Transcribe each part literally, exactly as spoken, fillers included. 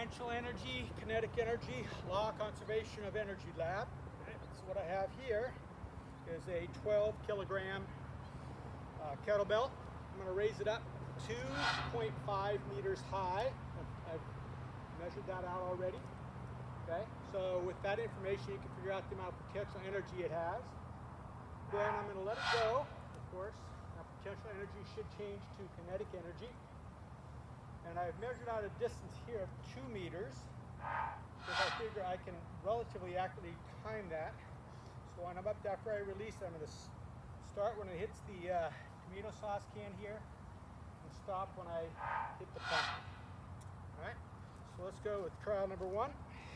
Potential energy, kinetic energy, law conservation of energy lab. So what I have here is a twelve kilogram uh, kettlebell. I'm going to raise it up two point five meters high. I've, I've measured that out already. Okay, so with that information you can figure out the amount of potential energy it has. Then I'm going to let it go, of course. Now potential energy should change to kinetic energy. And I've measured out a distance here of two meters, because I figure I can relatively accurately time that. So when I'm up after I release it, I'm going to start when it hits the uh, tomato sauce can here, and stop when I hit the pump. All right, so let's go with trial number one.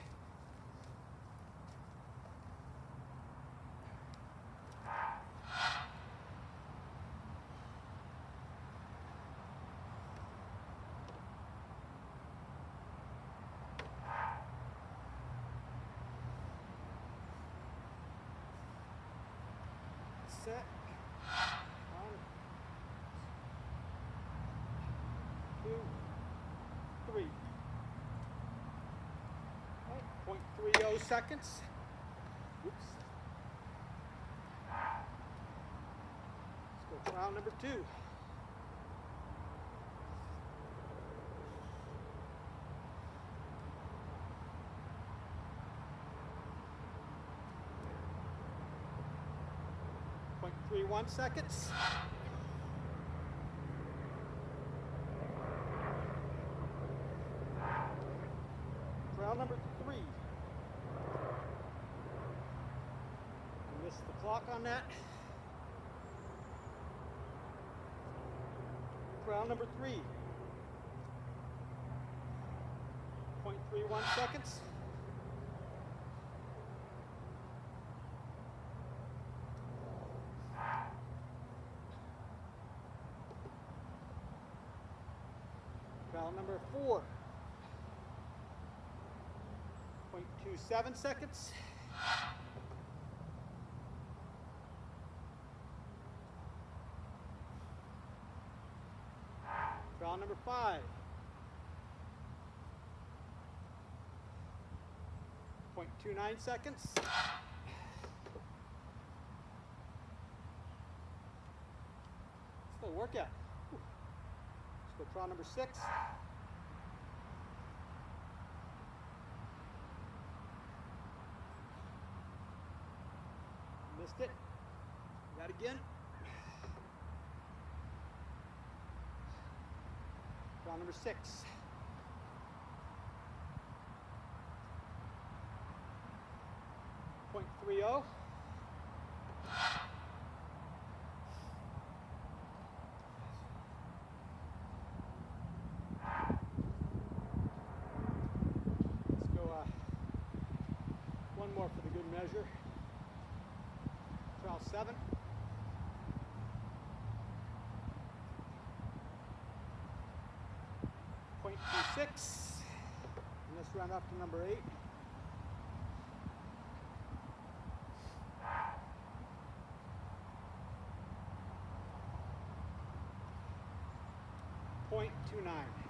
Set. One, two, three. Okay, zero point three zero seconds. Oops. Let's go trial number two. zero point three one seconds. Trial number three. I missed the clock on that. Trial number three. zero point three one seconds. Trial number four, zero point two seven seconds. Trial number five, zero point two nine seconds. Still workout. Let's go trial number six. Missed it. That again. Trial number six. zero point three zero. One more for the good measure. Trial seven. zero point two six. And let's round up to number eight. zero point two nine.